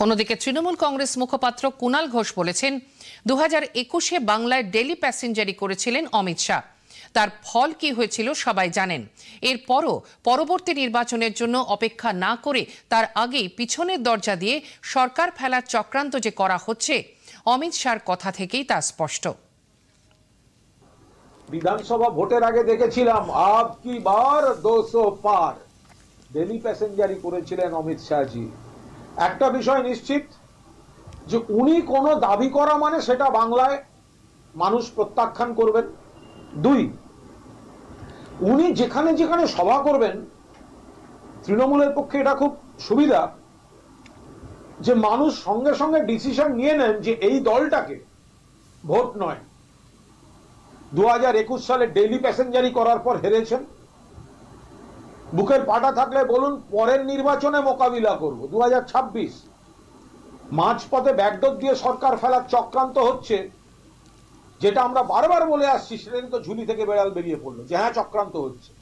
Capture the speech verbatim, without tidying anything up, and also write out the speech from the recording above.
অন্যদিকে তৃণমূল কংগ্রেস মুখপাত্র কুণাল ঘোষ বলেছেন, দু হাজার একুশে বাংলায় ডেলি প্যাসেঞ্জারি করেছিলেন অমিত শাহ। তার ফল কি হয়েছিল সবাই জানেন। এরপরও পরবর্তী নির্বাচনের জন্য অপেক্ষা না করে তার আগেই পিছনের দরজা দিয়ে সরকার ফেলার চক্রান্ত যে করা হচ্ছে, অমিত শাহর কথা থেকেই তা স্পষ্ট। বিধানসভা ভোটের আগে দেখেছিলাম আব কি বার দুশো পার ডেলি প্যাসেঞ্জারি করেছিলেন অমিত শাহজি। একটা বিষয় নিশ্চিত যে উনি কোনো দাবি করা মানে সেটা বাংলায় মানুষ প্রত্যাখ্যান করবেন। দুই, উনি যেখানে যেখানে সভা করবেন, তৃণমূলের পক্ষে এটা খুব সুবিধা যে মানুষ সঙ্গে সঙ্গে ডিসিশন নিয়ে নেন যে এই দলটাকে ভোট নয়। দু হাজার একুশ সালে ডেইলি প্যাসেঞ্জারি করার পর হেরেছেন। বুকের পাটা থাকলে বলুন পরের নির্বাচনে মোকাবিলা করব। দু হাজার ছাব্বিশ মাঝপথে ব্যাকডোর দিয়ে সরকার ফেলার চক্রান্ত হচ্ছে, যেটা আমরা বারবার বলে আসছি, সেদিন তো ঝুলি থেকে বেড়াল বেরিয়ে পড়লো যে হ্যাঁ চক্রান্ত হচ্ছে।